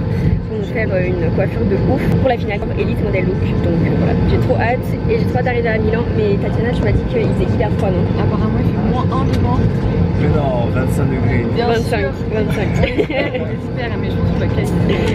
pour nous faire une coiffure de ouf pour la finale Elite Model Look. Donc voilà, j'ai trop hâte et j'ai trop hâte d'arriver à Milan. Mais Tatiana, tu m'as dit qu'il faisait hyper froid, non? Apparemment il fait -1 devant. Mais non, 25 degrés. 25. J'espère, mais je pense qu'on va quasi.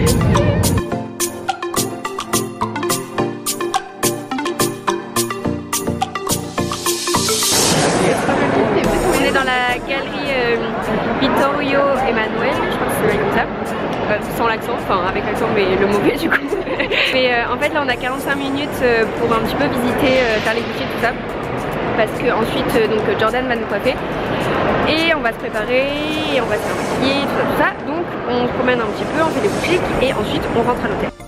On est dans la galerie Vittorio Emanuele, je crois que c'est comme ça. Sans l'accent, enfin avec l'accent mais le mauvais du coup. Mais en fait là on a 45 minutes pour un petit peu visiter, faire les boutiques tout ça. Parce que ensuite donc Jordan va nous coiffer. Et on va se préparer, et on va se faire maquiller, tout ça. Donc on se promène un petit peu, on fait des boutiques et ensuite on rentre à l'hôtel.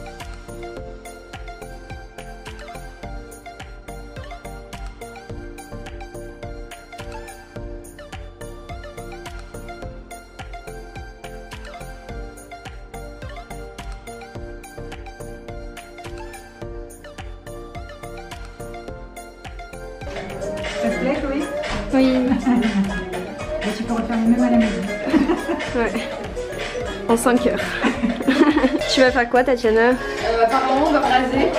Ça te plaît, Chloé? Oui. Et tu peux refaire le même à la maison. Ouais. En 5 heures. Tu vas faire quoi, Tatiana? Apparemment on va me raser.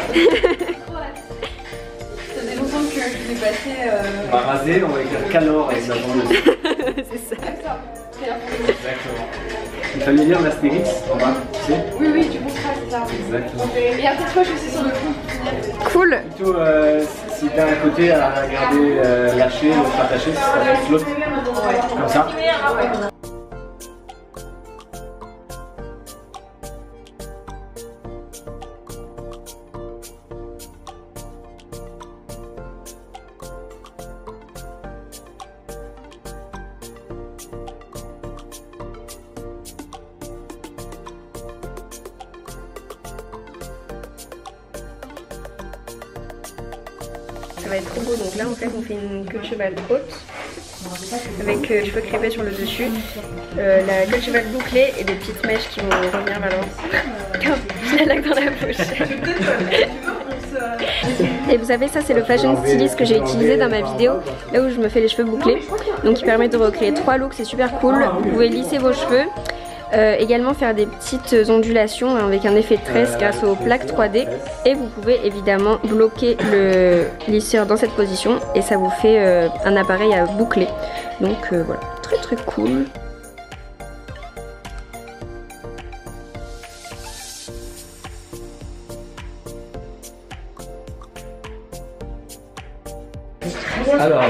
Ça faisait longtemps que je devais passer. On va raser, on va écrire Calor avec la bande. C'est ça. Exactement. Il fallait lire l'Astérix en bas, tu sais? Oui, oui, du contraste, c'est ça. Exactement. Et après, je crois que je suis sur le fond. Cool. Plutôt, si t'as un côté à regarder lâcher, l'autre attaché, ça sera plus l'autre. Comme ça. Ça va être trop beau. Donc là en fait on fait une queue de cheval haute avec du cheveux crépés sur le dessus, la queue de cheval bouclée et des petites mèches qui vont revenir maintenant. La laque dans la bouche. Et vous savez, ça c'est le fashion stylist que j'ai utilisé dans ma vidéo, là où je me fais les cheveux bouclés. Donc il permet de recréer 3 looks, c'est super cool. Vous pouvez lisser vos cheveux. Également faire des petites ondulations avec un effet de tresse grâce aux plaques 3D, et vous pouvez évidemment bloquer le lisseur dans cette position et ça vous fait un appareil à boucler. Donc voilà, très très cool. Alors,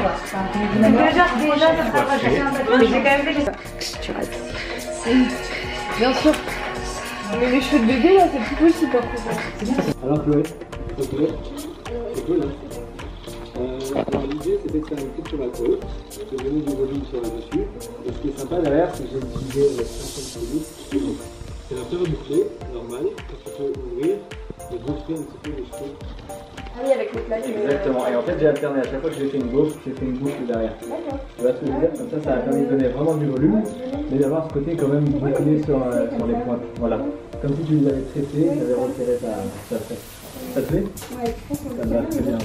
Tu rates. Bien sûr. Mais les cheveux de bébé là, c'est plus possible par contre. alors Chloé, c'est cool hein. Alors l'idée c'était de faire une petite cheval haute, de donner du volume sur le dessus. Et ce qui est sympa derrière, c'est que j'ai utilisé la extension de styliste. C'est un peu bouclé, normal, que tu peux ouvrir et gonfler un petit peu les cheveux. Ah oui, avec le plaque. Exactement, et en fait j'ai alterné à chaque fois que j'ai fait une gauche, j'ai fait une boucle derrière. Tu vois ce que je veux dire? Comme ça a permis de donner vraiment du volume, mais d'avoir ce côté quand même bouclé sur les pointes. Voilà. Comme si tu les avais tressés, tu avais retiré ta tresse. Ça te plaît? Ouais, ça me va très bien.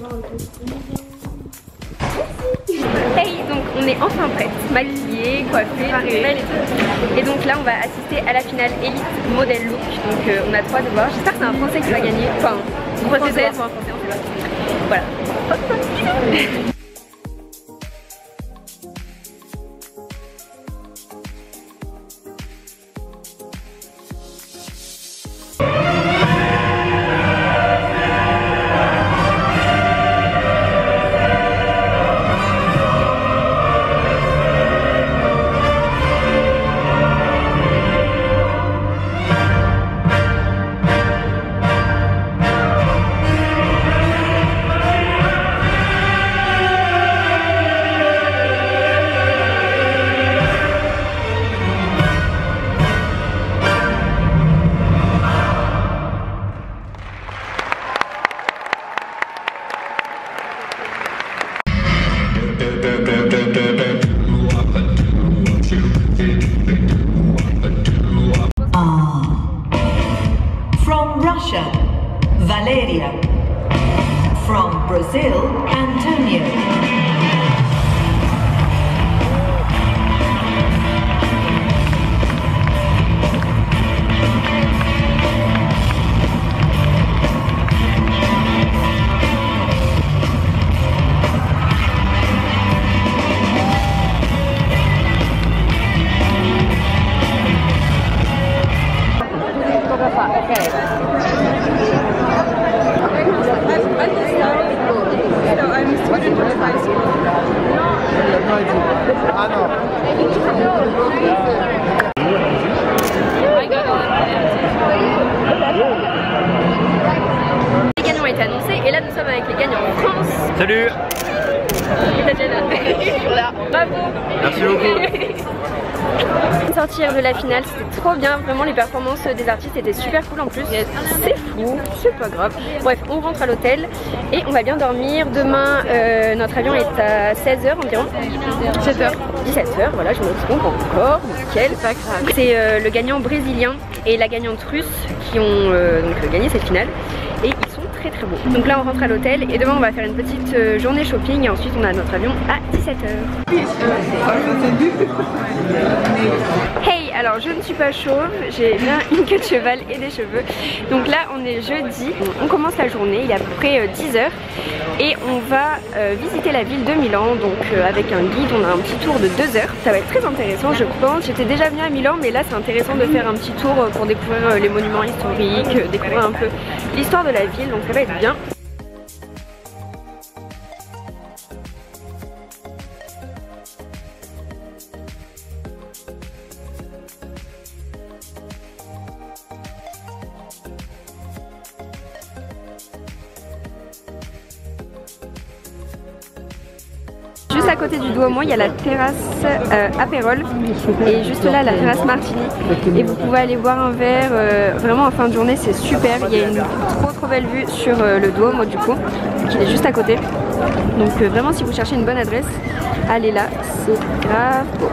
Hey, donc on est enfin prête, maquillée, coiffée, belle et tout. Et donc là on va assister à la finale Elite Model Look. Donc on a trop hâte de voir. J'espère que c'est un Français qui va gagner. Enfin, une Française ou un Français, on sait pas. Voilà. From Russia, Valeria. From Brazil, Antonio. Les gagnants ont été annoncés et là nous sommes avec les gagnants en France. Salut. Voilà. Bravo. Merci beaucoup. Sortir de la finale, c'était trop bien, vraiment les performances des artistes étaient super cool en plus. C'est fou, c'est pas grave. Bref, on rentre à l'hôtel et on va bien dormir. Demain, notre avion est à 16h environ. 17h. 17h, voilà, je me trompe encore, nickel. C'est le gagnant brésilien et la gagnante russe qui ont donc gagné cette finale. Et ils sont très très beaux. Donc là on rentre à l'hôtel et demain on va faire une petite journée shopping et ensuite on a notre avion à 17h. Hey, alors je ne suis pas chauve, j'ai bien une queue de cheval et des cheveux. Donc là on est jeudi, on commence la journée, il est à peu près 10h et on va visiter la ville de Milan. Donc avec un guide, on a un petit tour de 2 heures. Ça va être très intéressant je pense. J'étais déjà venue à Milan mais là c'est intéressant de faire un petit tour pour découvrir les monuments historiques, découvrir un peu l'histoire de la ville, donc ça va être bien. Juste à côté du Duomo, il y a la terrasse Aperol et juste là la terrasse Martini. Et vous pouvez aller boire un verre, vraiment en fin de journée c'est super. Il y a une trop belle vue sur le Duomo du coup, qui est juste à côté. Donc vraiment si vous cherchez une bonne adresse, allez là, c'est grave beau.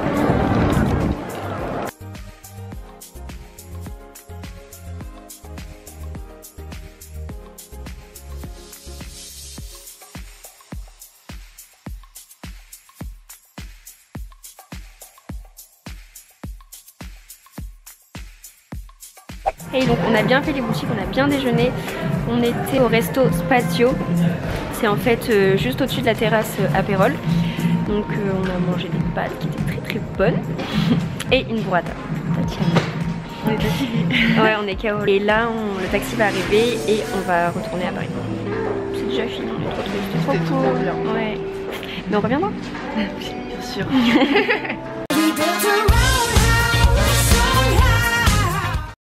Et donc on a bien fait les boutiques, on a bien déjeuné. On était au resto Spazio. C'est en fait juste au-dessus de la terrasse Aperol. Donc on a mangé des pâtes qui étaient très bonnes. Et une burrata. On est fatigués. Ouais, on est KO. Et là le taxi va arriver et on va retourner à Paris. C'est déjà fini, on est trop triste. C'est trop cool. Ouais. Mais on reviendra. Bien sûr.